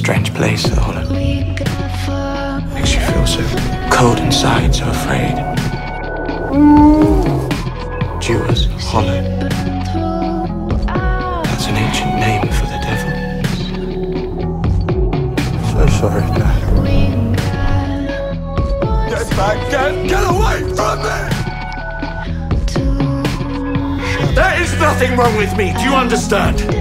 strange place, the Hollow. Makes you feel so cold inside, so afraid. Jewel's Hollow. That's an ancient name for the devil. So sorry, Dad. Get back! Get away from me! There is nothing wrong with me, do you understand?